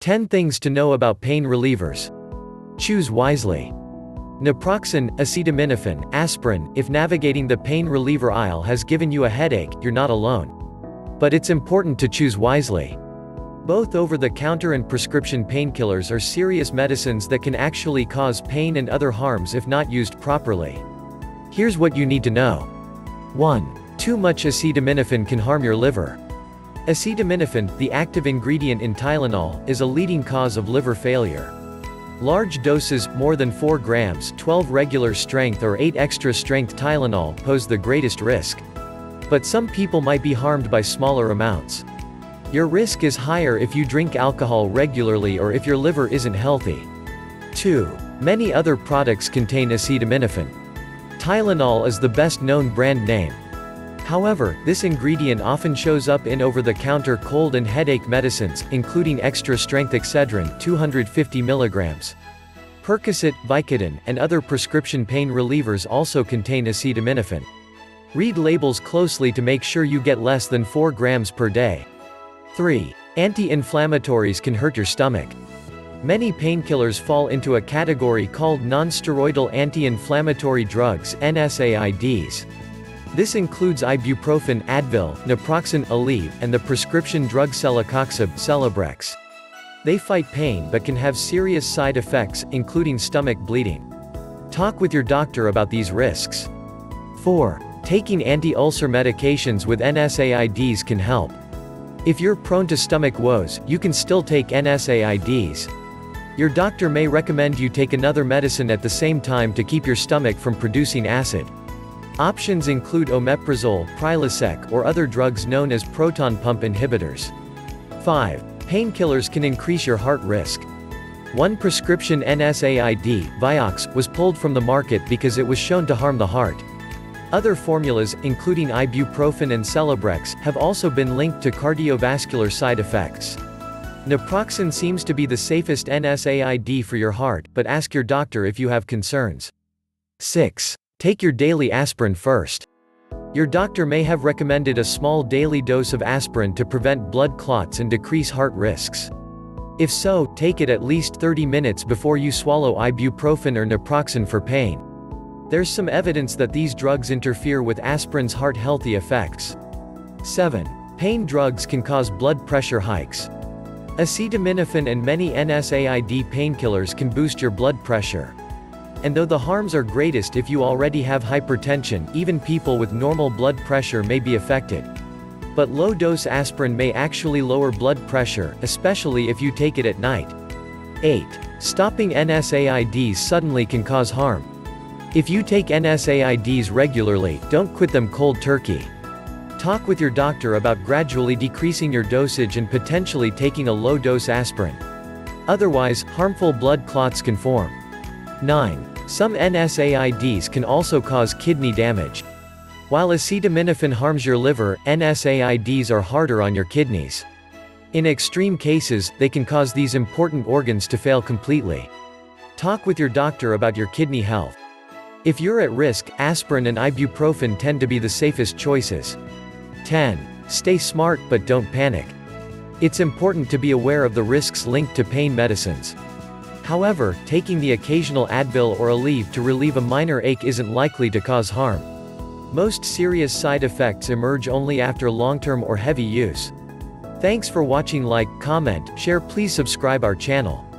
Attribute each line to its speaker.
Speaker 1: 10 things to know about pain relievers. Choose wisely. Naproxen, acetaminophen, aspirin. If navigating the pain reliever aisle has given you a headache, you're not alone. But it's important to choose wisely. Both over-the-counter and prescription painkillers are serious medicines that can actually cause pain and other harms if not used properly. Here's what you need to know. 1. Too much acetaminophen can harm your liver. Acetaminophen, the active ingredient in Tylenol, is a leading cause of liver failure. Large doses, more than 4 grams, 12 regular strength or 8 extra strength Tylenol, pose the greatest risk. But some people might be harmed by smaller amounts. Your risk is higher if you drink alcohol regularly or if your liver isn't healthy. 2. Many other products contain acetaminophen. Tylenol is the best-known brand name. However, this ingredient often shows up in over-the-counter cold and headache medicines, including extra-strength Excedrin 250 mg. Percocet, Vicodin, and other prescription pain relievers also contain acetaminophen. Read labels closely to make sure you get less than 4 grams per day. 3. Anti-inflammatories can hurt your stomach. Many painkillers fall into a category called non-steroidal anti-inflammatory drugs, NSAIDs. This includes ibuprofen, Advil, naproxen, Aleve, and the prescription drug celecoxib, Celebrex. They fight pain but can have serious side effects, including stomach bleeding. Talk with your doctor about these risks. 4. Taking anti-ulcer medications with NSAIDs can help. If you're prone to stomach woes, you can still take NSAIDs. Your doctor may recommend you take another medicine at the same time to keep your stomach from producing acid. Options include omeprazole, Prilosec, or other drugs known as proton pump inhibitors. 5. Painkillers can increase your heart risk. One prescription NSAID, Vioxx, was pulled from the market because it was shown to harm the heart. Other formulas, including ibuprofen and Celebrex, have also been linked to cardiovascular side effects. Naproxen seems to be the safest NSAID for your heart, but ask your doctor if you have concerns. 6. Take your daily aspirin first. Your doctor may have recommended a small daily dose of aspirin to prevent blood clots and decrease heart risks. If so, take it at least 30 minutes before you swallow ibuprofen or naproxen for pain. There's some evidence that these drugs interfere with aspirin's heart-healthy effects. 7. Pain drugs can cause blood pressure hikes. Acetaminophen and many NSAID painkillers can boost your blood pressure. And though the harms are greatest if you already have hypertension, even people with normal blood pressure may be affected. But low-dose aspirin may actually lower blood pressure, especially if you take it at night. 8. Stopping NSAIDs suddenly can cause harm. If you take NSAIDs regularly, don't quit them cold turkey. Talk with your doctor about gradually decreasing your dosage and potentially taking a low-dose aspirin. Otherwise, harmful blood clots can form. 9. Some NSAIDs can also cause kidney damage. While acetaminophen harms your liver, NSAIDs are harder on your kidneys. In extreme cases, they can cause these important organs to fail completely. Talk with your doctor about your kidney health. If you're at risk, aspirin and ibuprofen tend to be the safest choices. 10. Stay smart but don't panic. It's important to be aware of the risks linked to pain medicines. However, taking the occasional Advil or Aleve to relieve a minor ache isn't likely to cause harm. Most serious side effects emerge only after long-term or heavy use. Thanks for watching. Like, comment, share. Please subscribe our channel.